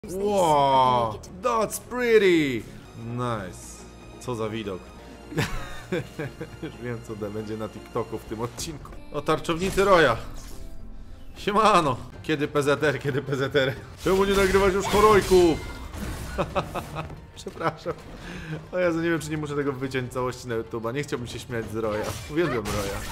Wow, that's pretty! Nice. Co za widok. Już wiem, co będzie na TikToku w tym odcinku. O tarczownicy Roya. Siemano. Kiedy PZR, kiedy PZR? Czemu nie nagrywać już horojków? Przepraszam. O Jezu, nie wiem, czy nie muszę tego wyciąć całości na YouTube'a. Nie chciałbym się śmiać z Roya. Uwielbiam Roya.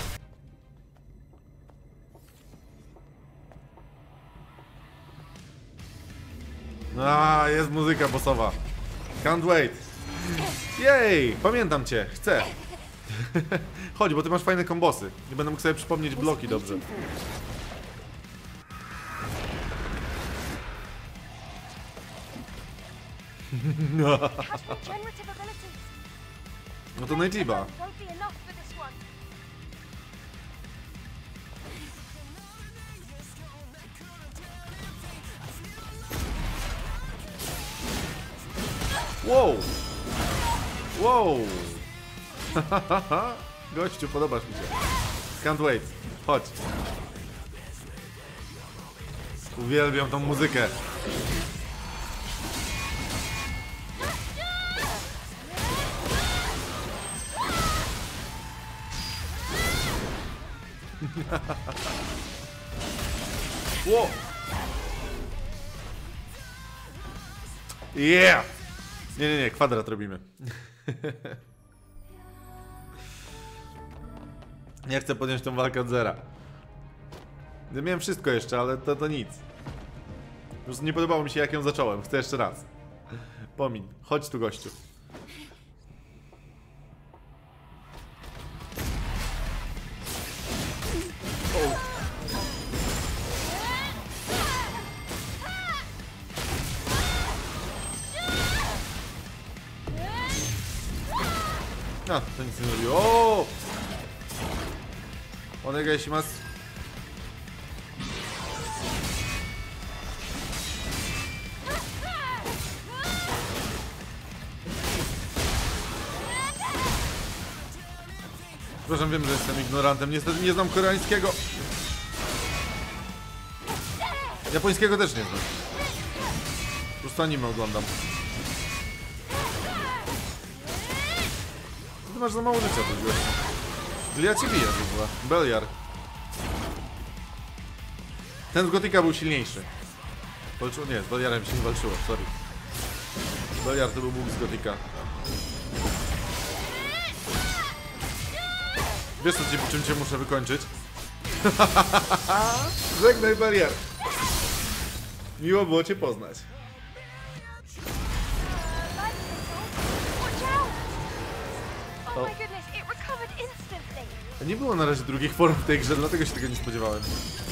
Jest muzyka bossowa. Can't wait. Jej, pamiętam cię, chcę. Chodź, bo ty masz fajne kombosy. Nie będę mógł sobie przypomnieć bloki dobrze. No to Najiba. Wow! Wow! Gościu, podobasz mi się. Can't wait. Chodź. Uwielbiam tą muzykę. Wow! Yeah! Nie, kwadrat robimy. Nie chcę podjąć tą walkę od zera. Ja miałem wszystko jeszcze, ale to nic. Po prostu nie podobało mi się, jak ją zacząłem. Chcę jeszcze raz. Pomiń. Chodź tu, gościu. To nic nie zrobi. O! Onegaishimasu. Przepraszam, wiem, że jestem ignorantem. Niestety nie znam koreańskiego. Japońskiego też nie znam. Po prostu anime oglądam. Ty masz za mało życia, to gościu. Ja cię biję w ogóle. Beliar. Ten z Gotika był silniejszy. Walczył? Nie, z Beliarem się nie walczyło, sorry. Beliar to był Bóg z Gotika. Wiesz co, czym cię muszę wykończyć? Żegnaj, Beliar. Miło było cię poznać. Nie było na razie drugich form w tej grze, dlatego się tego nie spodziewałem.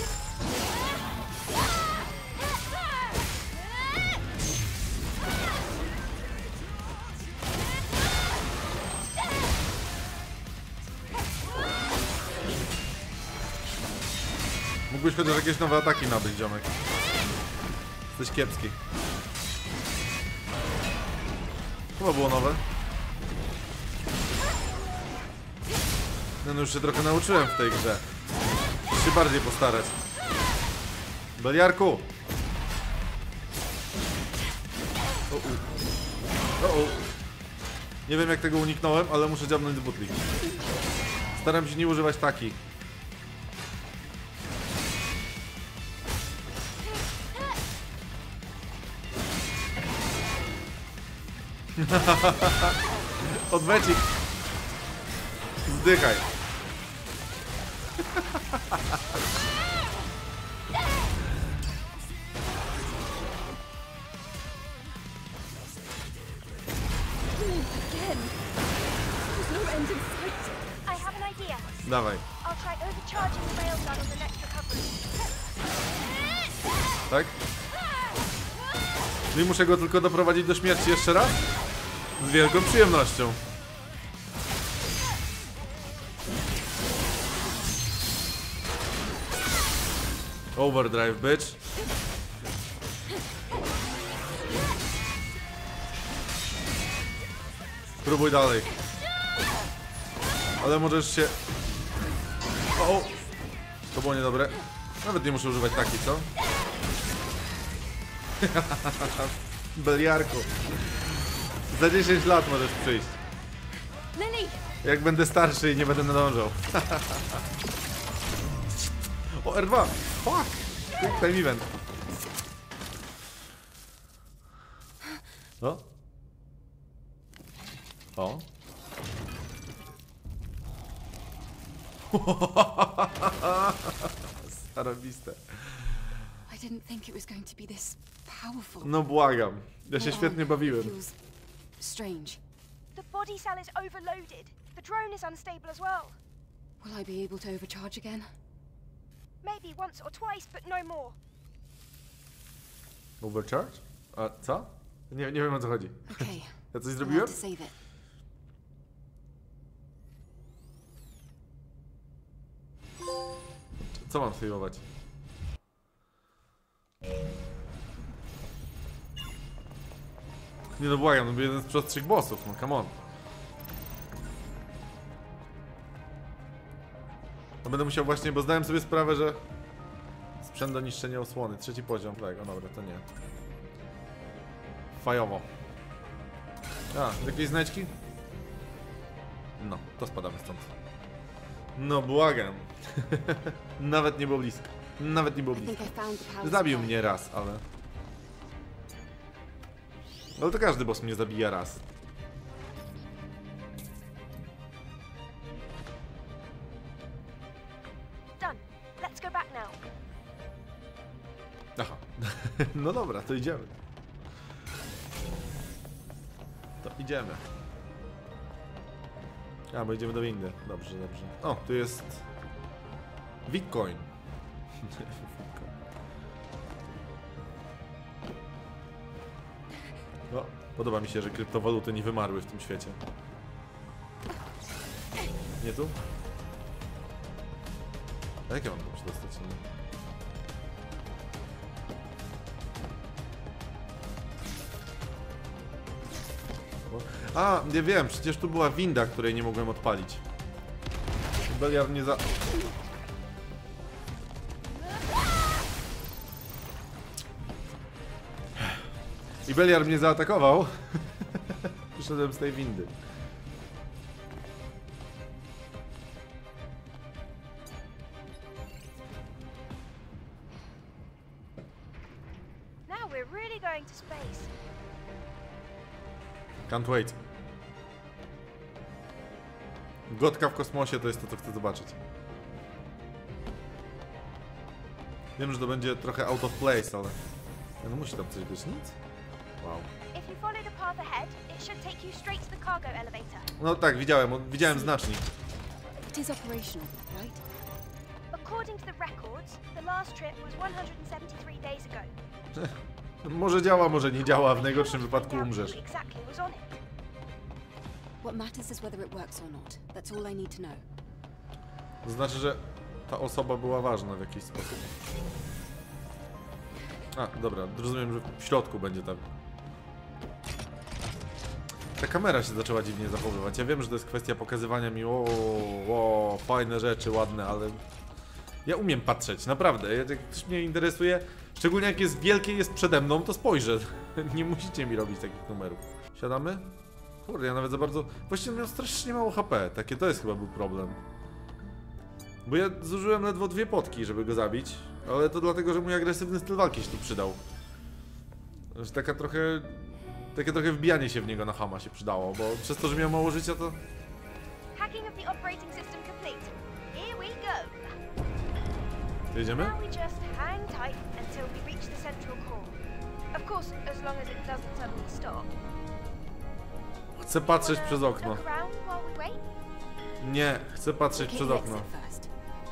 Mógłbyś chociaż jakieś nowe ataki nabyć, ziomek. Jesteś kiepski. Chyba było nowe. No już się trochę nauczyłem w tej grze. Muszę się bardziej postarać. Beliarku! Nie wiem, jak tego uniknąłem, ale muszę dziabnąć z butli. Staram się nie używać takich. Odwecik! Zdychaj! Dawaj. Tak? No i muszę go tylko doprowadzić do śmierci jeszcze raz? Z wielką przyjemnością. Overdrive, bitch. Próbuj dalej. Ale możesz się... O! To było niedobre. Nawet nie muszę używać taki, co? Beliarku. Za 10 lat możesz przyjść. Lily! Jak będę starszy i nie będę nadążał. O, R2! Fuck! Quick time event. O? O? Zarobiste. I didn't think it was going to be this powerful. No błagam. Ja się świetnie bawiłem. Feels strange. The body cell is overloaded. The drone is unstable as well. Will I be able to overcharge again? Maybe once or twice, but no more. Overcharge? A co? Nie wiem o co chodzi. Okay. Ja coś I'll have zrobiłem? to save it. Co mam sejmować? Nie no błagam, no był jeden z prostszych bossów, no come on. No będę musiał właśnie, bo zdałem sobie sprawę, że sprzęt do niszczenia osłony, 3. poziom, tak, o dobra, to nie. Fajowo. A, jakieś znajdźki? No, to spadamy stąd. No błagam. Nawet nie było blisko. Nawet nie było I think blisko. I found the power Zabił supply. mnie raz, ale... Ale to każdy boss mnie zabija raz. Done. Let's go back now. Aha. No dobra, to idziemy. To idziemy. A, bo idziemy do windy. Dobrze, dobrze. O, tu jest... Bitcoin. No, podoba mi się, że kryptowaluty nie wymarły w tym świecie. Nie tu? A jak ja mam tam się dostać? Nie? A, nie wiem, przecież tu była winda, której nie mogłem odpalić. Beliar mnie za... I Beliar mnie zaatakował. Wyszedłem z tej windy. Now we're really going to space. Can't wait. Gotka w kosmosie to jest to, co chcę zobaczyć. Wiem, że to będzie trochę out of place, ale... No musi tam coś być, nic? Wow. If you follow the path ahead, it should take you straight to the cargo elevator. No tak, widziałem znacznik. It is operational, right? According to the records, the last trip was 173 days ago. Może działa, może nie działa, w najgorszym wypadku umrzesz. Exactly was on it. What matters is whether it works or not. That's all I need to know. To znaczy, że ta osoba była ważna w jakiś sposób. A, dobra, rozumiem, że w środku będzie tam. Ta kamera się zaczęła dziwnie zachowywać. Ja wiem, że to jest kwestia pokazywania mi o, fajne rzeczy, ładne, ale... Ja umiem patrzeć, naprawdę. Jak ktoś mnie interesuje, szczególnie jak jest wielkie, jest przede mną, to spojrzę. Nie musicie mi robić takich numerów. Siadamy? Kurde, ja nawet za bardzo... Właściwie miał strasznie mało HP. Takie to jest chyba był problem. Bo ja zużyłem ledwo 2 potki, żeby go zabić. Ale to dlatego, że mój agresywny styl walki się tu przydał. Że takie trochę wbijanie się w niego na chama się przydało, bo przez to, że miał mało życia, to... Hacking of the operating system complete. Here we go. To jedziemy? Now we just hang tight until we reach the central core. Of course, as long as it doesn't suddenly stop. Chcę patrzeć Wanna przez okno. look around while we wait? Nie, chcę patrzeć Locate przez the okno. exit first.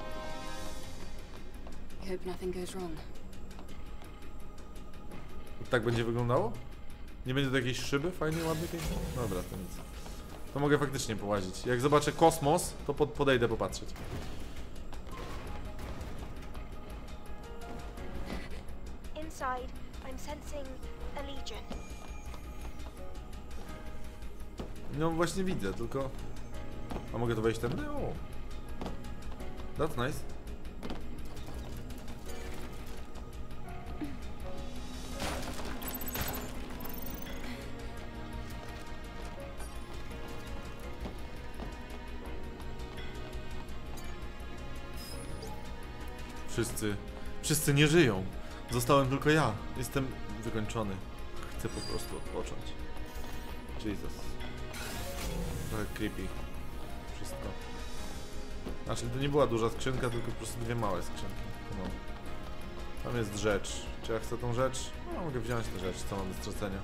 I hope nothing goes wrong. Tak będzie wyglądało? Nie będzie to jakiejś szyby? Fajnie, ładnie, pięknie? Dobra, to nic. To mogę faktycznie połazić. Jak zobaczę kosmos, to podejdę popatrzeć. Inside, I'm sensing a legion. No właśnie widzę, tylko... A mogę to wejść tędy? O! That's nice. Wszyscy nie żyją. Zostałem tylko ja. Jestem wykończony. Chcę po prostu odpocząć. Jesus. Trochę creepy. Wszystko. Znaczy to nie była duża skrzynka, tylko po prostu dwie małe skrzynki. No. Tam jest rzecz. Czy ja chcę tą rzecz? No, mogę wziąć tę rzecz, co mam do stracenia.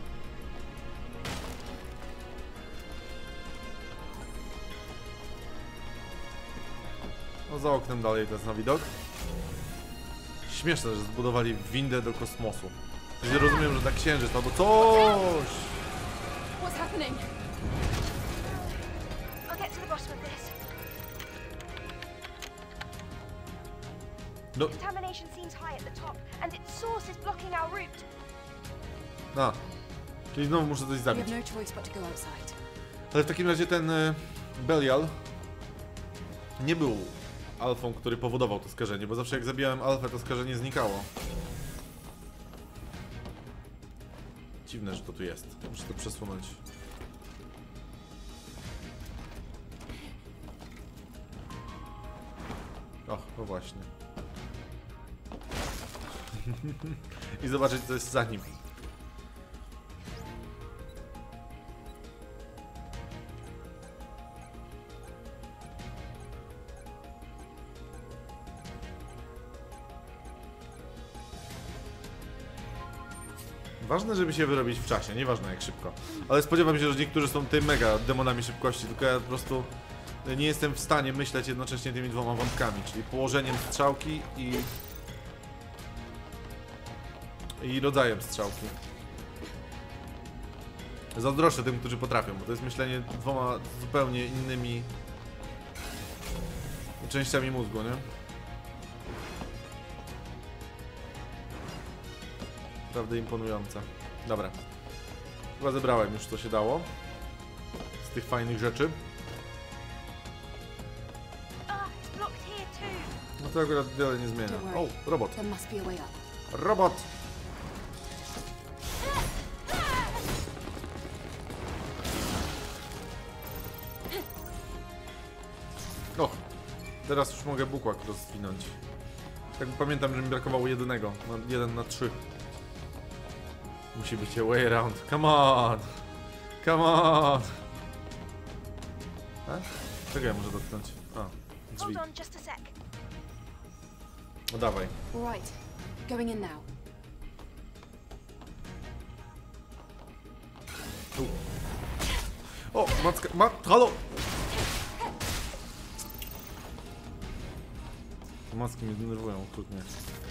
No za oknem dalej to jest na widok. Śmieszne, że zbudowali windę do kosmosu. Nie rozumiem, że na księżyc albo coś. What's happening? I'll get to the bottom of this. No, Contamination seems high at the top, and its source is blocking our route. a. Czyli znowu muszę coś We zabić. have no choice but to go outside. Ale w takim razie ten Belial nie był alfą, który powodował to skażenie, bo zawsze jak zabijałem alfę, to skażenie znikało. Dziwne, że to tu jest. Muszę to przesunąć. Och, no właśnie. I zobaczyć, co jest za nim. Ważne, żeby się wyrobić w czasie, nieważne jak szybko. Ale spodziewam się, że niektórzy są tutaj mega demonami szybkości, tylko ja po prostu nie jestem w stanie myśleć jednocześnie tymi dwoma wątkami, czyli położeniem strzałki i rodzajem strzałki. Zazdroszczę tym, którzy potrafią, bo to jest myślenie dwoma zupełnie innymi częściami mózgu, nie? Naprawdę imponujące. Dobra. Chyba zebrałem już co się dało z tych fajnych rzeczy. It's blocked here too. No to akurat wiele nie zmienia. Don't O, worry. robot. There must be a way up. Robot! Och, teraz już mogę bukłak rozwinąć. Tak pamiętam, że mi brakowało jednego. 1 na 3. Musi być a way around. Come on! Come on! A? Czego ja muszę dotknąć? A, drzwi. Hold on just a sec. No dawaj. All right. Going in now. Tu. O, macka, halo! Te maski mnie denerwują okrutnie.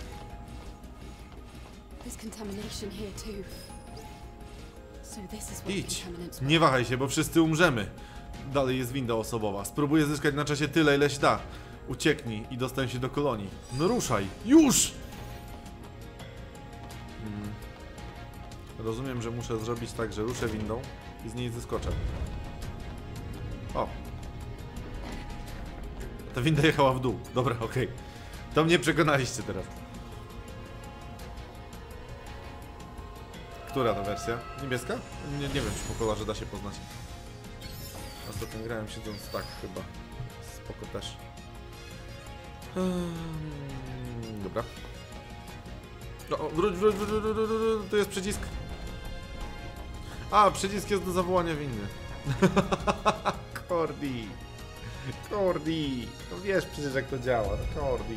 There's contamination here too. So this is what the Idź. contaminants were. Nie wahaj się, bo wszyscy umrzemy. Dalej jest winda osobowa. Spróbuję zyskać na czasie tyle, ile się da. Ucieknij i dostań się do kolonii. No ruszaj! Już! Rozumiem, że muszę zrobić tak, że ruszę windą i z niej zeskoczę. O! Ta winda jechała w dół. Dobra, okej. To mnie przekonaliście teraz. Która ta wersja? Niebieska? Nie wiem, czy po kolorze da się poznać. Ostatnio grałem siedząc tak chyba. Spoko też. Dobra. O, wróć, tu jest przycisk. A, przycisk jest do zawołania winny. Cordy. Cordy. No wiesz przecież jak to działa, no Cordy.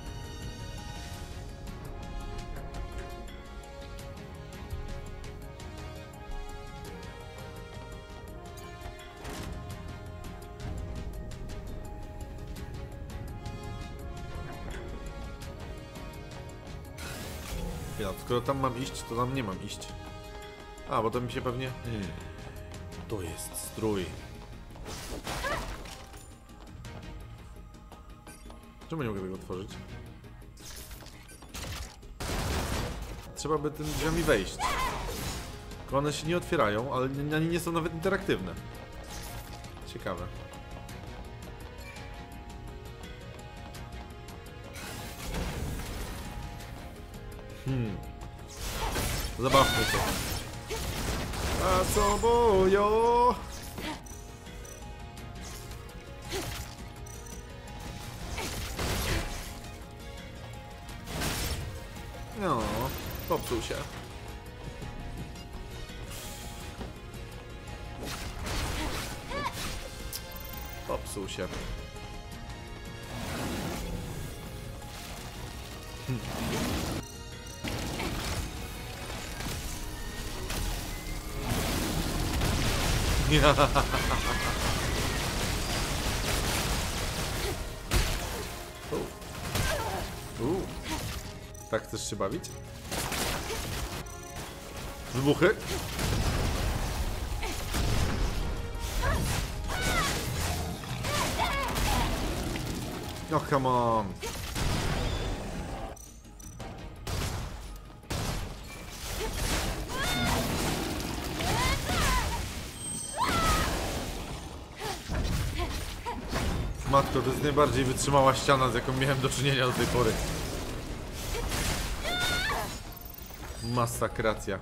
Ja, skoro tam mam iść, to tam nie mam iść. A, bo to mi się pewnie... To jest strój. Czemu nie mogę tego otworzyć? Trzeba by tym drzwiami wejść. Tylko one się nie otwierają, ale ani nie są nawet interaktywne. Ciekawe. Zabawmy to. A co bojo? Popsuł się. Popsuł się. Tak chcesz się bawić? Wybuchy? No come on. Matko, to jest najbardziej wytrzymała ściana, z jaką miałem do czynienia do tej pory. Masakracja.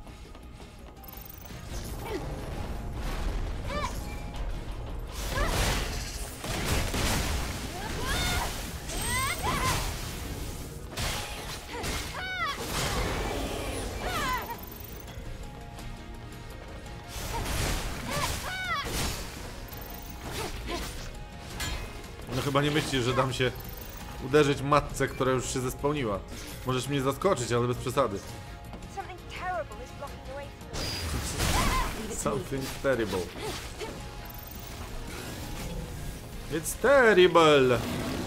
No chyba nie myślisz, że dam się uderzyć matce, która już się zespełniła. Możesz mnie zaskoczyć, ale bez przesady. Something terrible is blocking the way forward. Something terrible. It's terrible!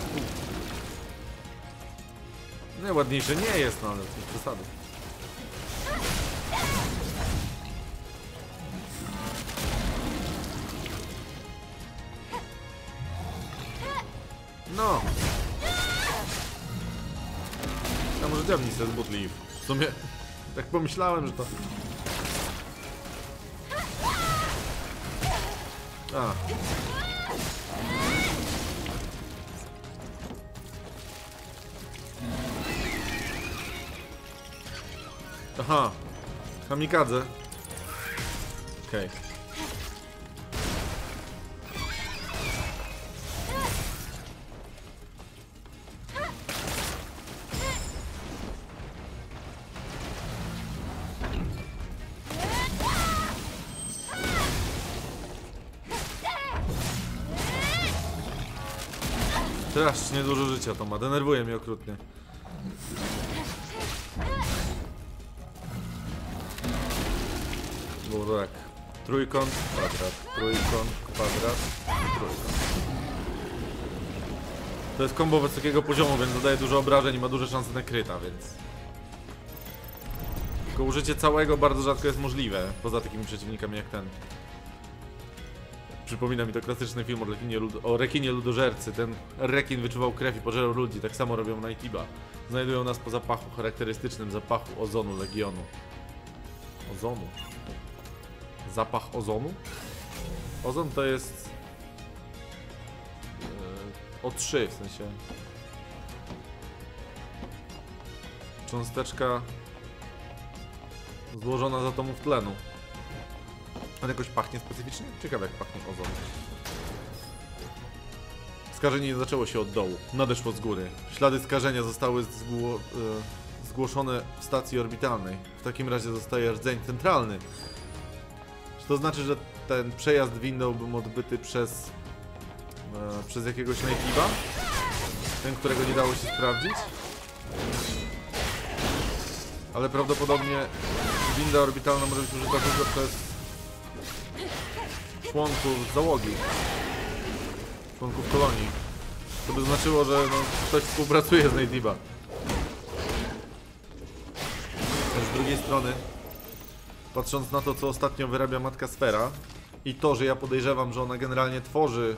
Nie, ładniejsze nie jest, no ale bez przesady. No! A może dziabnij sobie z butli. W sumie tak pomyślałem, że to... A. Aha. Kamikadze. Okej. Strasznie dużo życia to ma, denerwuje mnie okrutnie. Było tak. Trójkąt, kwadrat, trójkąt, kwadrat, trójkąt. To jest combo wysokiego poziomu, więc zadaje dużo obrażeń i ma duże szanse na kryta, więc... Tylko użycie całego bardzo rzadko jest możliwe, poza takimi przeciwnikami jak ten. Przypomina mi to klasyczny film o rekinie ludożercy. Ten rekin wyczuwał krew i pożerał ludzi. Tak samo robią Nighttiba. Znajdują nas po zapachu, charakterystycznym zapachu ozonu Legionu. Ozonu? Zapach ozonu? Ozon to jest... O3 w sensie... Cząsteczka... złożona z atomów tlenu. On jakoś pachnie specyficznie? Ciekawe jak pachnie ozon. Skażenie nie zaczęło się od dołu, nadeszło z góry. Ślady skażenia zostały zgłoszone w stacji orbitalnej. W takim razie zostaje rdzeń centralny. Czy to znaczy, że ten przejazd windą był odbyty przez jakiegoś Nighttiba? Ten, którego nie dało się sprawdzić? Ale prawdopodobnie winda orbitalna może być użyta tylko przez członków załogi, członków kolonii. To by znaczyło, że no, ktoś współpracuje z Nighttiba. Z drugiej strony, patrząc na to, co ostatnio wyrabia Matka Sfera i to, że ja podejrzewam, że ona generalnie tworzy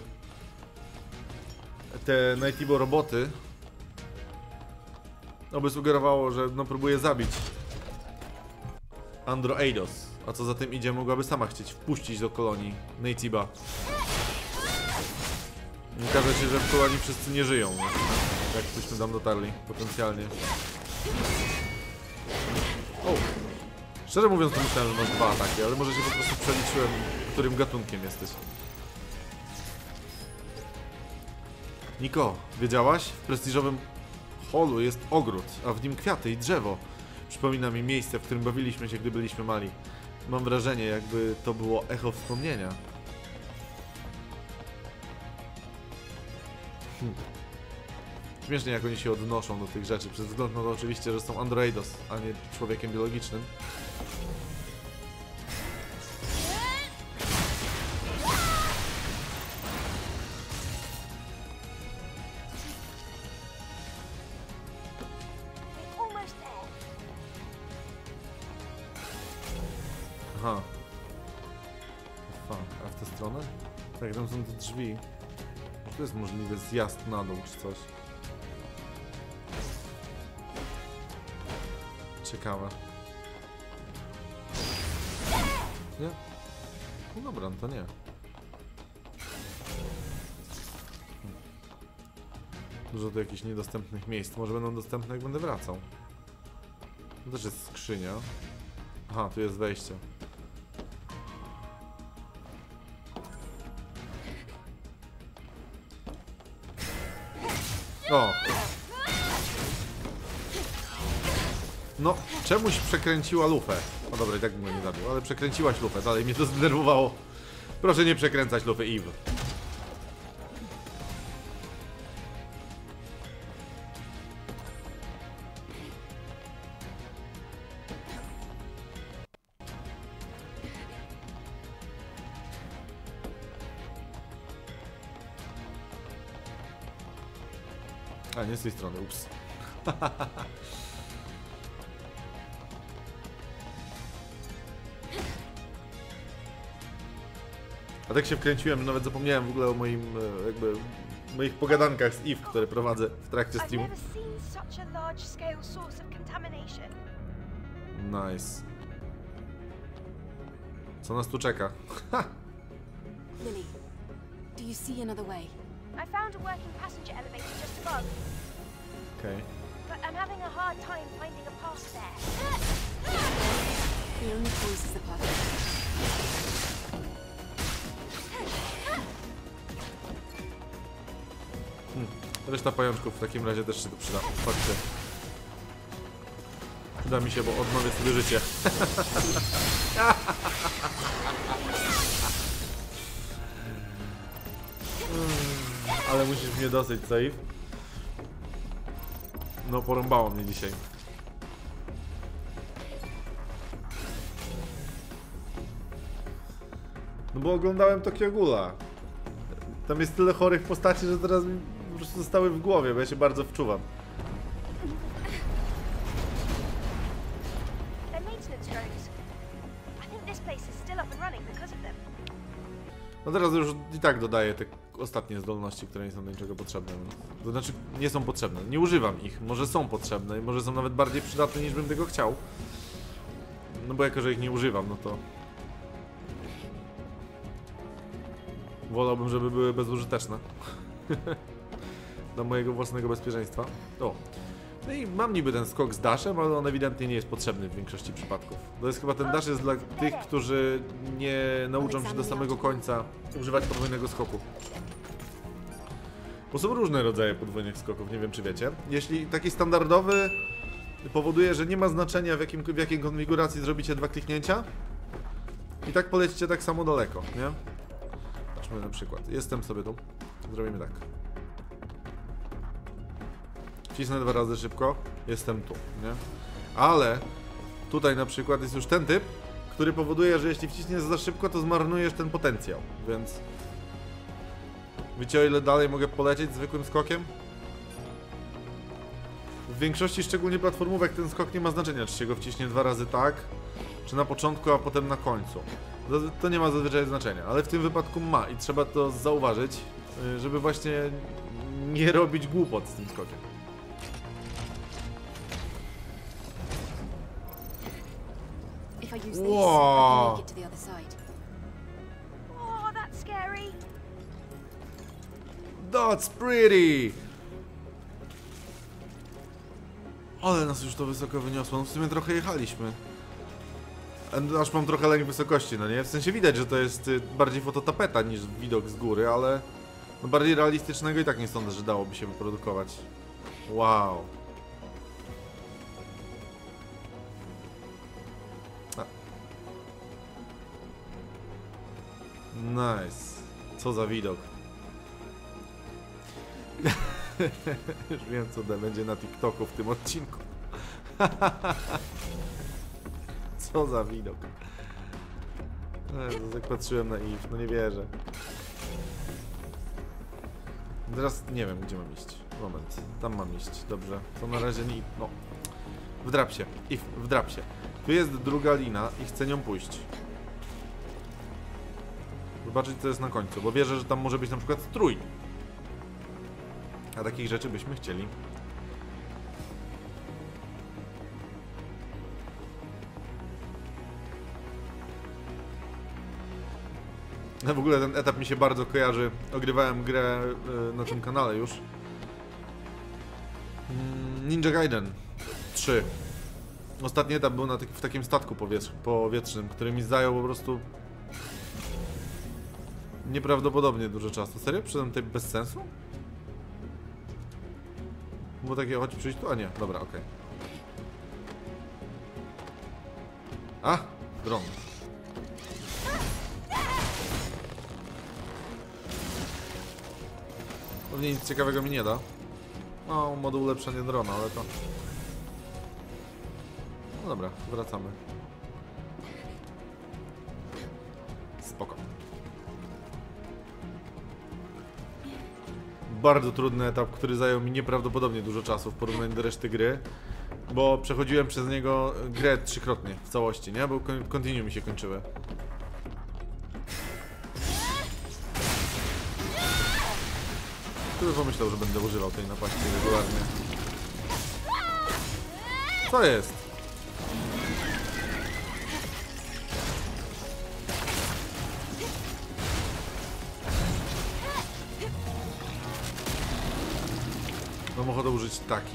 te Nighttibo roboty, no by sugerowało, że no, próbuje zabić Andro Eidos. A co za tym idzie, mogłaby sama chcieć wpuścić do kolonii Nighttiba. Okaże się, że w kolonii wszyscy nie żyją, nie? Jak byśmy tam dotarli, potencjalnie. O! Szczerze mówiąc, to myślałem, że masz 2 ataki, ale może się po prostu przeliczyłem, którym gatunkiem jesteś. Niko, wiedziałaś? W prestiżowym holu jest ogród, a w nim kwiaty i drzewo. Przypomina mi miejsce, w którym bawiliśmy się, gdy byliśmy mali. Mam wrażenie, jakby to było echo wspomnienia. Śmiesznie, jak oni się odnoszą do tych rzeczy, przez wzgląd na to oczywiście, że są androidos, a nie człowiekiem biologicznym. Aha. Fuck, a w tę stronę? Tak, tam są te drzwi. Czy to jest możliwy zjazd na dół, czy coś? Ciekawe. Nie? No dobra, no to nie. Dużo tu jakichś niedostępnych miejsc. Może będą dostępne, jak będę wracał. To też jest skrzynia. Aha, tu jest wejście. O! No, czemuś przekręciła lufę. O dobra, i tak bym go nie zabił, ale przekręciłaś lufę. Dalej mnie to zdenerwowało. Proszę nie przekręcać lufy, Eve. A, nie z tej strony, ups. A tak się wkręciłem, że nawet zapomniałem w ogóle o moim, jakby, moich pogadankach z Eve, które prowadzę w trakcie streamu. Nice. Co nas tu czeka? Lily, do you see another way? I found a working passenger elevator just above, Okej. but I'm having a hard time finding a path there. The only choice is the path. Reszta pajączków w takim razie też się tu przyda. Patrzcie. Przyda mi się, bo odnowię sobie życie. Ale musisz mnie dosyć, Saif. No, porąbało mnie dzisiaj. No bo oglądałem Tokyo Ghoula. Tam jest tyle chorych postaci, że teraz mi po prostu zostały w głowie, bo ja się bardzo wczuwam. No teraz już i tak dodaję te ostatnie zdolności, które nie są do niczego potrzebne. To znaczy, nie są potrzebne. Nie używam ich. Może są potrzebne i może są nawet bardziej przydatne, niż bym tego chciał. No bo jako, że ich nie używam, no to... Wolałbym, żeby były bezużyteczne. Dla mojego własnego bezpieczeństwa. O. No i mam niby ten skok z dashem, ale on ewidentnie nie jest potrzebny w większości przypadków. To jest chyba ten dash jest dla tych, którzy nie nauczą się do samego końca używać podwójnego skoku. Bo są różne rodzaje podwójnych skoków, nie wiem czy wiecie. Jeśli taki standardowy powoduje, że nie ma znaczenia w jakiej konfiguracji zrobicie dwa kliknięcia i tak polecicie tak samo daleko, nie? Patrzmy na przykład. Jestem sobie tu. Zrobimy tak. Wcisnę dwa razy szybko, jestem tu, nie? Ale tutaj na przykład jest już ten typ, który powoduje, że jeśli wciśniesz za szybko, to zmarnujesz ten potencjał, więc... Wiecie, o ile dalej mogę polecieć zwykłym skokiem? W większości, szczególnie platformówek, ten skok nie ma znaczenia, czy się go wciśnie dwa razy tak, czy na początku, a potem na końcu. To nie ma zazwyczaj znaczenia, ale w tym wypadku ma i trzeba to zauważyć, żeby właśnie nie robić głupot z tym skokiem. If I use this, I can make it to the other side. Oh, that's scary. That's pretty! Ale nas już to wysoko wyniosło, no w sumie trochę jechaliśmy. Aż mam trochę lęk wysokości, no nie? W sensie widać, że to jest bardziej fototapeta niż widok z góry, ale... No bardziej realistycznego i tak nie sądzę, że dałoby się wyprodukować. Wow. Nice. Co za widok. Już wiem, co będzie na TikToku w tym odcinku. Co za widok. Jak patrzyłem na Eve, no nie wierzę. Teraz nie wiem, gdzie mam iść. Moment, tam mam iść, dobrze. To na razie nie... no. Wdrap się, Eve, wdrap się. Tu jest druga lina i chcę nią pójść. Zobaczyć, co jest na końcu, bo wierzę, że tam może być na przykład strój. A takich rzeczy byśmy chcieli. No w ogóle ten etap mi się bardzo kojarzy. Ogrywałem grę na tym kanale już. Ninja Gaiden 3. Ostatni etap był w takim statku powietrznym, który mi zajął po prostu nieprawdopodobnie dużo czasu. Serio? Przyszedłem tutaj bez sensu? Było takie, chodź przyjść tu? A nie, dobra, okej. A! Dron. Pewnie nic ciekawego mi nie da. No, moduł ulepszenie drona, ale to... No dobra, wracamy. Spoko. Bardzo trudny etap, który zajął mi nieprawdopodobnie dużo czasu w porównaniu do reszty gry. Bo przechodziłem przez niego grę 3-krotnie w całości, nie? Bo continue mi się kończyły. Kto by pomyślał, że będę używał tej napaści regularnie? Co jest? Mam ochotę użyć taki.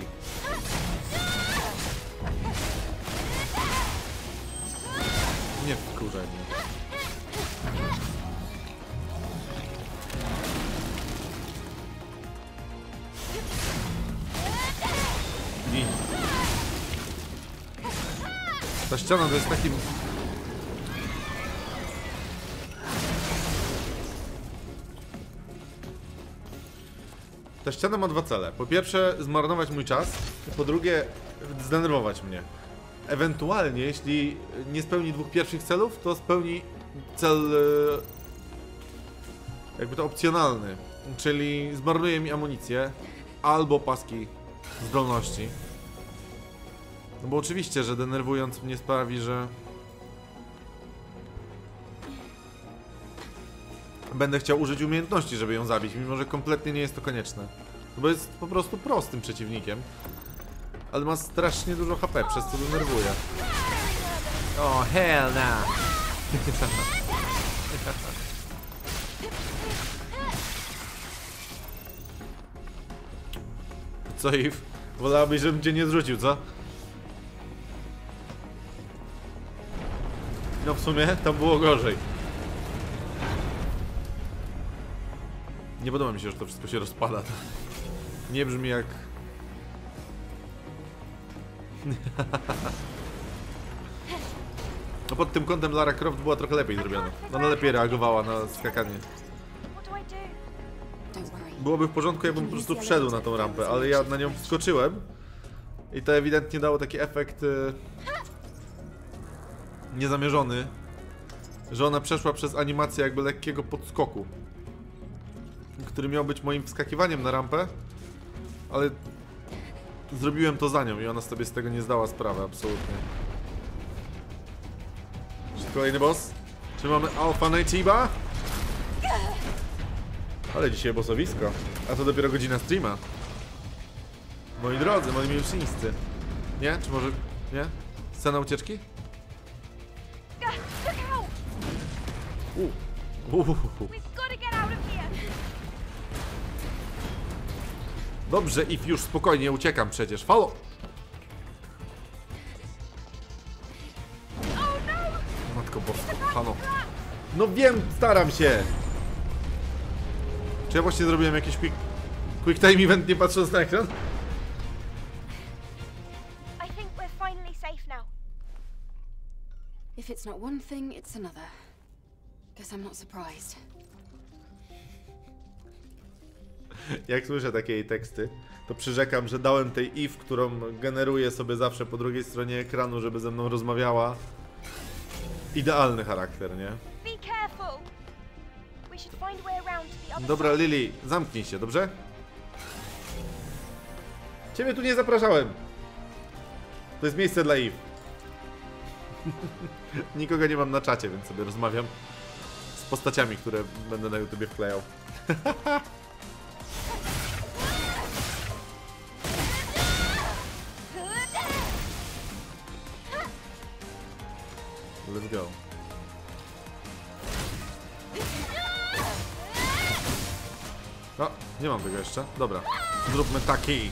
Nie wkurzaj mnie. Gin. Ta ściana to jest takim... Ta ściana ma dwa cele. Po pierwsze, zmarnować mój czas. Po drugie, zdenerwować mnie. Ewentualnie, jeśli nie spełni dwóch pierwszych celów, to spełni cel... jakby to opcjonalny. Czyli zmarnuje mi amunicję albo paski zdolności. No bo oczywiście, że denerwując mnie sprawi, że... będę chciał użyć umiejętności, żeby ją zabić, mimo że kompletnie nie jest to konieczne. Bo jest po prostu prostym przeciwnikiem. Ale ma strasznie dużo HP, przez co denerwuje. O, hell no! Co, Eve? Wolałabyś, żebym cię nie zrzucił, co? No w sumie, tam było gorzej. Nie podoba mi się, że to wszystko się rozpada. Nie brzmi jak... No pod tym kątem Lara Croft była trochę lepiej zrobiona. Ona lepiej reagowała na skakanie. Byłoby w porządku, jakbym po prostu wszedł na tą rampę, ale ja na nią wskoczyłem i to ewidentnie dało taki efekt niezamierzony, że ona przeszła przez animację jakby lekkiego podskoku, który miał być moim wskakiwaniem na rampę, ale zrobiłem to za nią i ona sobie z tego nie zdała sprawy, absolutnie. Czy kolejny boss? Czy mamy Alpha Natiba? Ale dzisiaj bossowisko. A to dopiero godzina streama. Moi drodzy, moi miłosierdscy. Nie? Czy może... nie? Scena ucieczki? Dobrze, Eve, już spokojnie, uciekam przecież. Falo! Matko boska, halo. No wiem, staram się! Czy ja właśnie zrobiłem jakiś quick time event, nie patrząc na ekran? I think we're finally safe now. If it's not one thing, it's another. Guess I'm not surprised. Jak słyszę takie jej teksty, to przyrzekam, że dałem tej Eve, którą generuję sobie zawsze po drugiej stronie ekranu, żeby ze mną rozmawiała. Idealny charakter, nie? Be careful. We should find a way around to the other Dobra, side. Lily, zamknij się, dobrze? Ciebie tu nie zapraszałem. To jest miejsce dla Eve. Nikogo nie mam na czacie, więc sobie rozmawiam z postaciami, które będę na YouTubie wklejał. Let's go. O, nie mam tego jeszcze. Dobra, zróbmy taki.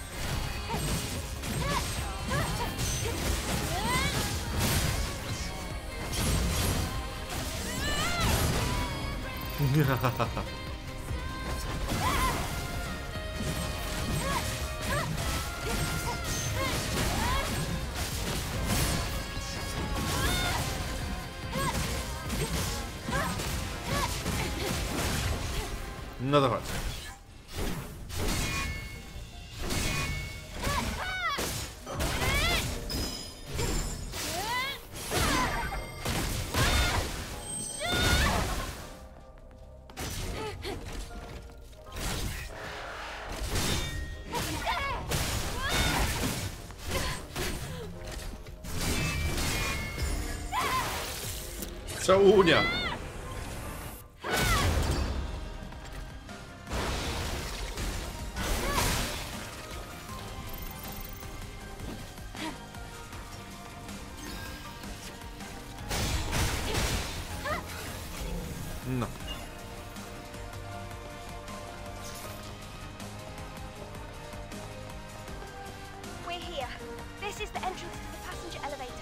No to chodź. Strzałunia. No. We're here. This is the entrance to the passenger elevator.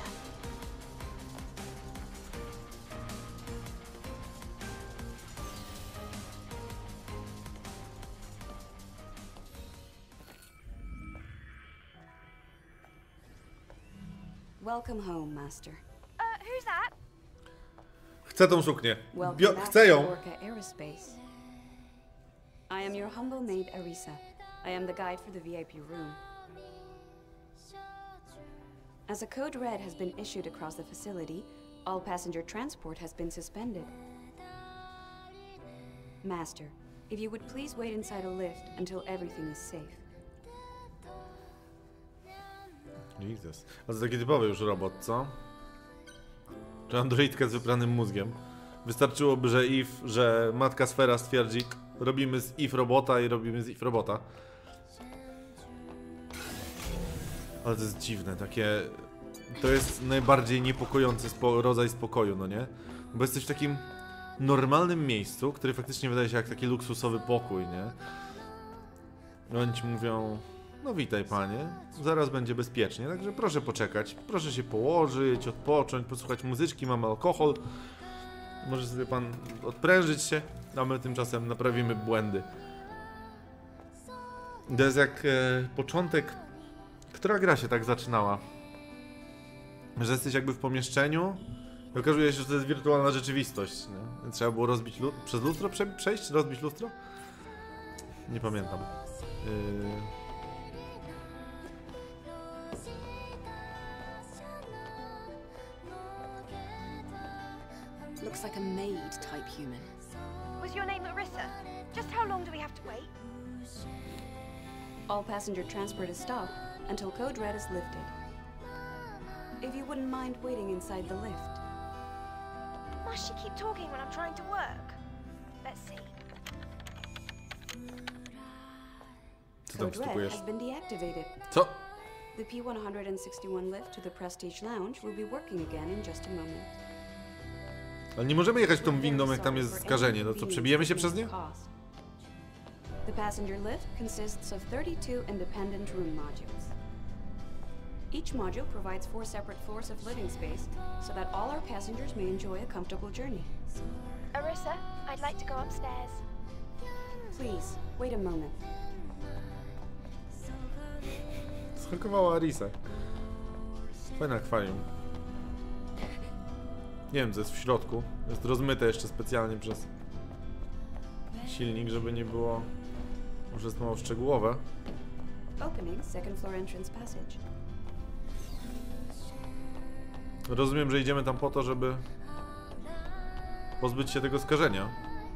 Welcome home, Master. Who's that? Chcę tą suknię. Welcome back Chcę to ją. Orca Aerospace. I am your humble maid, Arisa. I am the guide for the VIP room. As a code red has been issued across the facility, all passenger transport has been suspended. Master, if you would please wait inside a lift until everything is safe. Jesus. A to taki typowy już robot, co? Czy androidka z wypranym mózgiem. Wystarczyłoby, że matka Sfera stwierdzi, robimy z Eve robota i robimy z Eve robota. Ale to jest dziwne, takie... To jest najbardziej niepokojący rodzaj spokoju, no nie? Bo jesteś w takim normalnym miejscu, który faktycznie wydaje się jak taki luksusowy pokój, nie? Oni ci mówią... No witaj panie, zaraz będzie bezpiecznie, także proszę poczekać, proszę się położyć, odpocząć, posłuchać muzyczki, mamy alkohol. Może sobie pan odprężyć się, a my tymczasem naprawimy błędy. To jest jak początek, która gra się tak zaczynała? Że jesteś jakby w pomieszczeniu i okazuje się, że to jest wirtualna rzeczywistość, nie? Trzeba było rozbić przez lustro przejść, rozbić lustro? Nie pamiętam. Looks like a maid type human. Was your name Arissa? Just how long do we have to wait? All passenger transport is stopped until code red is lifted. If you wouldn't mind waiting inside the lift. Must she keep talking when I'm trying to work? Let's see. Co tam Code red wstępujesz? has been deactivated. Co? The P-161 lift to the Prestige Lounge will be working again in just a moment. Ale nie możemy jechać tą windą, jak tam jest skażenie, no co, przebijemy się przez nie? The passenger lift consists of 32 independent room modules. Each module provides 4 separate floors of living space so that all our passengers may enjoy a comfortable journey. Arissa, I'd like to go upstairs. Please, wait a moment. Schakowała Arisa. Fajne akwarium. Nie wiem, co jest w środku. Jest rozmyte jeszcze specjalnie przez silnik, żeby nie było... Może jest mało szczegółowe. Opening second floor entrance passage. Rozumiem, że idziemy tam po to, żeby pozbyć się tego skażenia.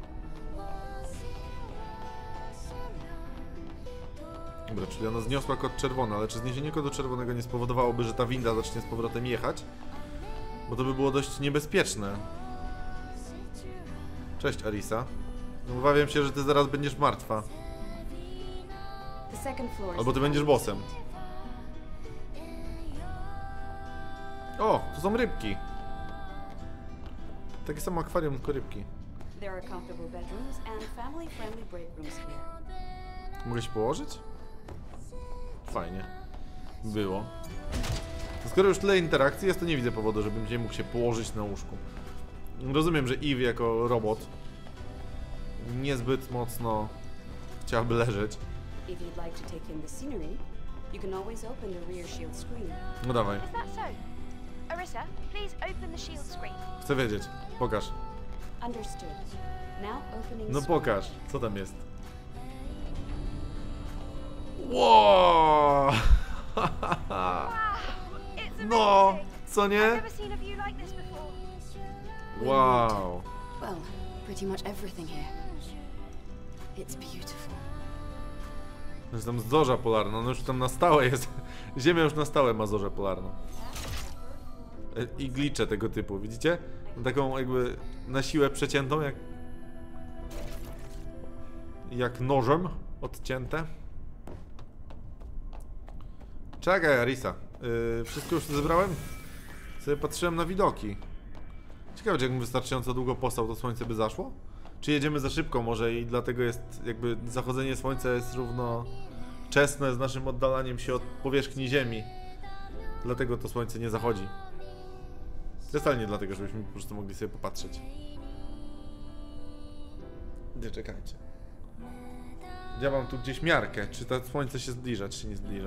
Dobra, czyli ona zniosła kod czerwony, ale czy zniesienie kodu czerwonego nie spowodowałoby, że ta winda zacznie z powrotem jechać? Bo to by było dość niebezpieczne. Cześć, Arisa. Obawiam się, że ty zaraz będziesz martwa. The second floor is Albo ty będziesz bossem. O, tu są rybki. Takie samo akwarium, tylko rybki. There are comfortable bedrooms and family-friendly break rooms here. Mogę się położyć? Fajnie. Było. To skoro już tyle interakcji jest, to nie widzę powodu, żebym nie mógł się położyć na łóżku. Rozumiem, że Eve jako robot niezbyt mocno chciałaby leżeć. If you'd like to take in the scenery, you can always open the rear shield screen. No dawaj, Is that so? Arissa, please open the shield screen. chcę wiedzieć. Pokaż. Understood. Now opening No screen. pokaż, co tam jest. Wow! Wow, it's amazing. No, co I've nie? never seen a view like this before. Wow. Well, pretty much everything here. It's beautiful. Jest tam zorza polarna, no już tam na stałe jest. Ziemia już na stałe ma zorzę polarną. I glicze tego typu, widzicie? Taką jakby na siłę przeciętą, jak nożem odcięte. Czekaj, Arisa. Wszystko już zebrałem? Sobie patrzyłem na widoki. Ciekawe, czy jakbym wystarczająco długo postał, to słońce by zaszło? Czy jedziemy za szybko może i dlatego jest jakby zachodzenie słońca jest równoczesne z naszym oddalaniem się od powierzchni Ziemi. Dlatego to słońce nie zachodzi. To wcale nie dlatego, żebyśmy po prostu mogli sobie popatrzeć. Nie, czekajcie. Ja mam tu gdzieś miarkę, czy to słońce się zbliża, czy się nie zbliża.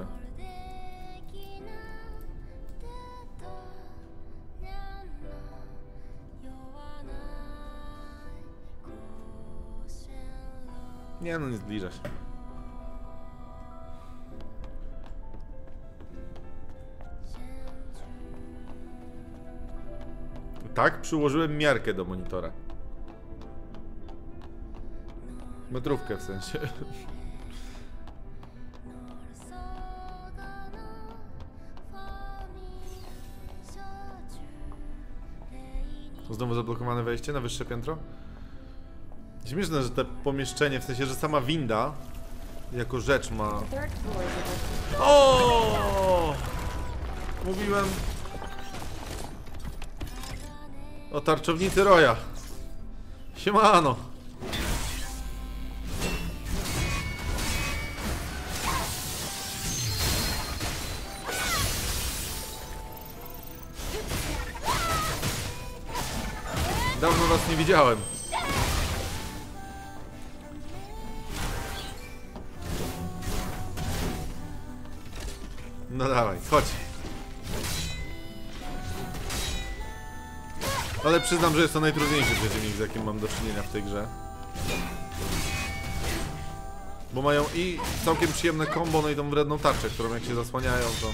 Nie no, nie zbliża się. Tak, przyłożyłem miarkę do monitora. Metrówkę w sensie. Znowu zablokowane wejście na wyższe piętro? Śmieszne, że te pomieszczenie, w sensie, że sama winda jako rzecz ma... The third floor is a O! Mówiłem o tarczownicy Roya. Siemano. Dawno was nie widziałem. No dawaj, chodź. Ale przyznam, że jest to najtrudniejszy przeciwnik, z jakim mam do czynienia w tej grze. Bo mają i całkiem przyjemne combo, no i tą wredną tarczę, którą jak się zasłaniają, to...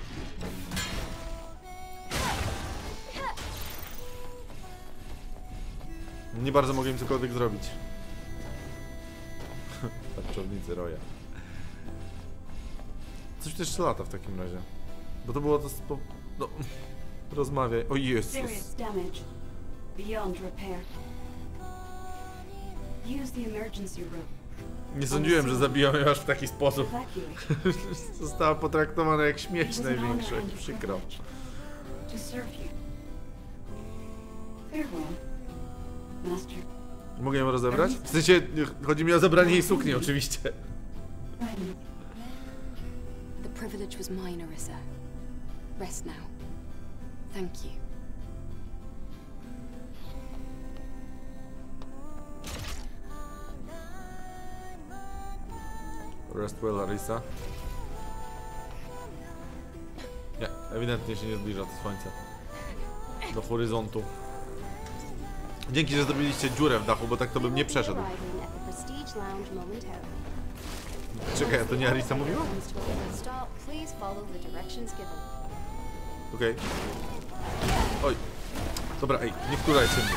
Nie bardzo mogę im cokolwiek zrobić. Tarczownicy Roya. Coś tu jeszcze lata w takim razie. Bo to było to... No... Rozmawiaj. O Jezus. serious damage beyond repair. Use the emergency room. Nie sądziłem, że zabiją ją aż w taki sposób. Evacuate. Została potraktowana jak śmieć największa. Przykro. To serve you. Farewell, Master. Mogę ją rozebrać? W sensie, chodzi mi o zabranie jej sukni oczywiście. Raiden. The privilege was mine, Arissa. Rest now. Thank you. Rest well, Arisa. Nie, ewidentnie się nie zbliża to słońce. Do horyzontu. Dzięki, że zrobiliście dziurę w dachu, bo tak to bym nie przeszedł. Arriving at the Prestige Lounge momentarily. Czekaj, a to nie Arisa mówiła? Comes to a full stop, please follow the directions given. Okej. Oj. Dobra, ej, nie wkurzajcie mnie.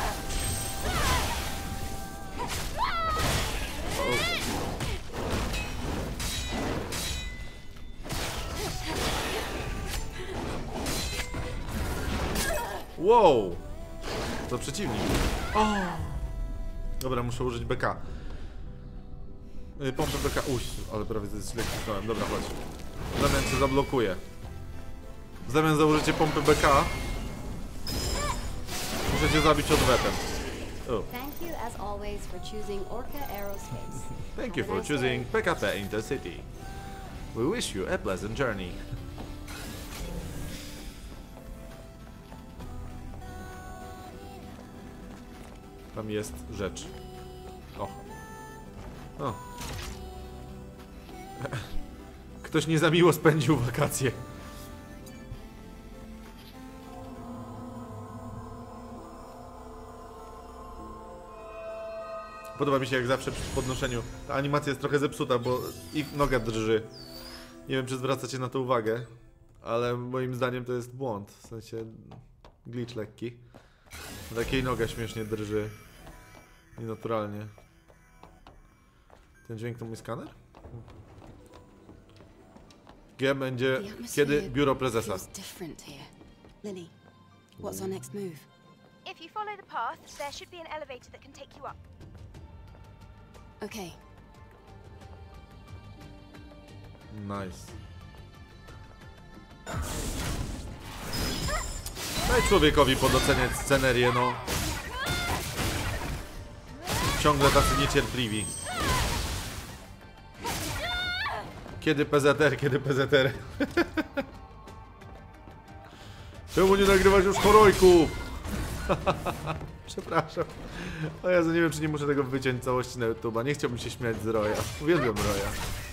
Wow! To przeciwnik. O! Dobra, muszę użyć BK. Pompę BK. Uś, ale prawie źle kliknąłem. Dobra, chodź. W zamian cię zablokuję. W zamian za użycie pompy BK muszę cię zabić odwetem. Oh. Thank you as always for choosing Orca Aerospace. Thank you for choosing PKP Intercity. We wish you a pleasant journey. Tam jest rzecz. O. O. Ktoś nie za miło spędził wakacje. Podoba mi się jak zawsze przy podnoszeniu. Ta animacja jest trochę zepsuta, bo ich noga drży. Nie wiem, czy zwracacie na to uwagę, ale moim zdaniem to jest błąd. W sensie glitch lekki. Takiej noga śmiesznie drży. Nienaturalnie. Ten dźwięk to mój skaner? G będzie kiedy biuro prezesa. Feels different here. Lily, what's our next move? If you follow the path, there should be an elevator that can take you up. Okay. Nice. Daj człowiekowi podoceniać scenerię, no. Ciągle tacy niecierpliwi. Kiedy PZR, kiedy PZR. Czemu nie nagrywać już horojków? Przepraszam. O Jezu, nie wiem, czy nie muszę tego wyciąć całości na YouTube'a. Nie chciałbym się śmiać z Roya. Uwielbiam Roya.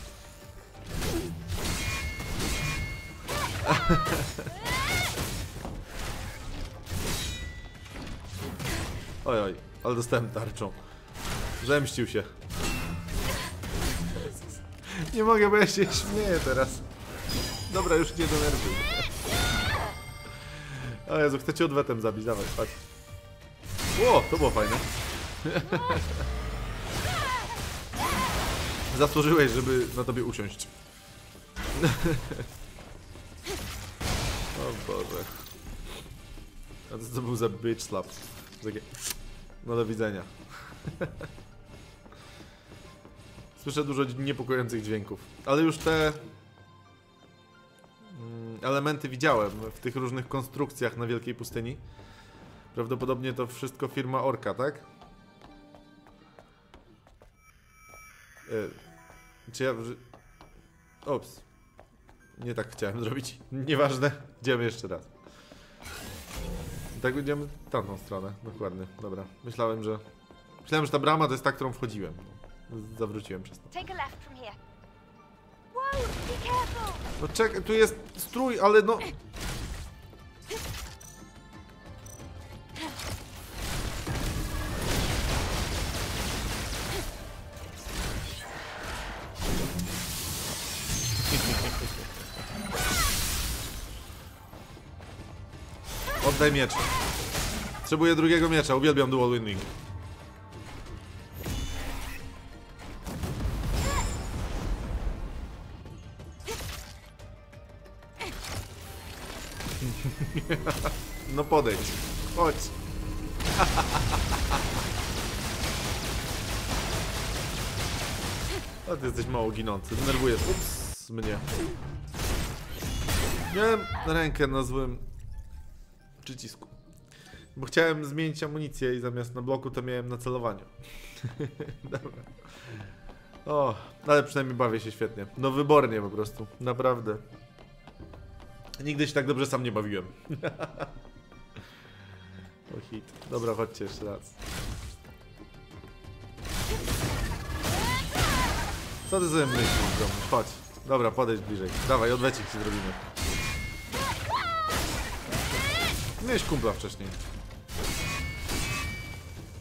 Oj, oj, ale dostałem tarczą. Zemścił się. Nie mogę, bo ja się śmieję teraz. Dobra, już nie denerwuj. O Jezu, chcę cię odwetem zabić, dawaj, chodź. Ło, to było fajne. Zasłużyłeś, żeby na tobie usiąść. O Boże. A co to był za bitch slap? Takie... No do widzenia. Słyszę dużo niepokojących dźwięków. Ale już te... elementy widziałem w tych różnych konstrukcjach na Wielkiej Pustyni. Prawdopodobnie to wszystko firma Orca, tak? Czy ja... Ops. Nie tak chciałem zrobić. Nieważne. Idziemy jeszcze raz. Tak będziemy w tamtą stronę. Dokładnie. Dobra. Myślałem, że ta brama to jest ta, którą wchodziłem. Zawróciłem przez to. Take a left from here. Whoa, be careful! No czekaj, tu jest strój, ale no... Oddaj miecz. Potrzebuję drugiego miecza, uwielbiam dual winding. No podejdź. Chodź. A ty jesteś mało ginący. Denerwujesz. Ups, mnie. Miałem rękę na złym przycisku. Bo chciałem zmienić amunicję i zamiast na bloku to miałem na celowaniu. Dobra. O, ale przynajmniej bawię się świetnie. No wybornie po prostu. Naprawdę. Nigdy się tak dobrze sam nie bawiłem. O hit. Dobra, chodźcie jeszcze raz. Co ty sobie myślisz, domu? Chodź. Dobra, podejdź bliżej. Dawaj, odwecik ci zrobimy. Miałeś kumpla wcześniej.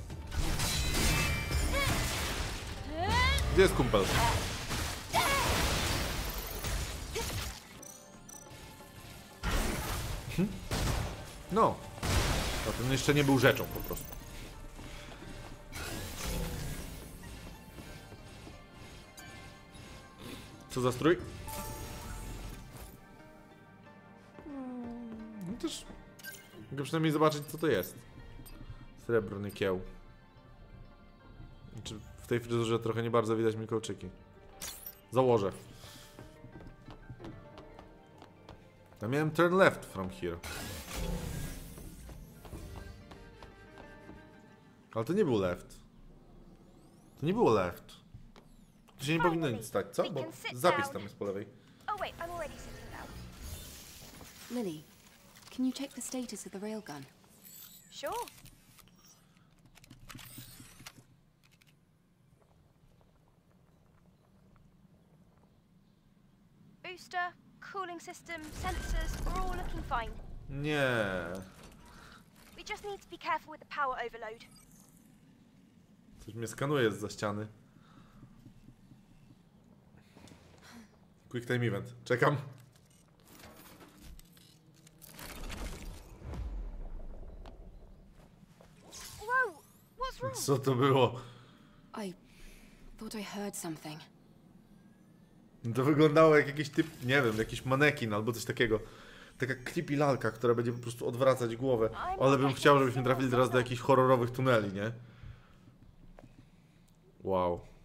Gdzie jest kumpel? No. A ten jeszcze nie był rzeczą po prostu. Co za strój? No też... Mogę przynajmniej zobaczyć, co to jest. Srebrny kieł. Znaczy, w tej fryzurze trochę nie bardzo widać mi kolczyki. Założę. Ja miałem turn left from here. Ale to nie był left. To nie było left. Tu się nie powinno nic stać, co? Bo zapis tam jest po lewej. Oh wait, I'm already sitting down. Lily, can you check the status of the railgun? Sure. Booster, cooling system, sensors are all looking fine. Nie. We just need to be careful with the power overload. Coś mnie skanuje zza ściany. Quick time event. Czekam. Whoa! What's wrong? Co to było? I thought I heard something. To wyglądało jak jakiś typ, nie wiem, jakiś manekin albo coś takiego. Taka creepy lalka, która będzie po prostu odwracać głowę. Ale bym chciał, żebyśmy trafili teraz do jakichś horrorowych tuneli, nie? Wow.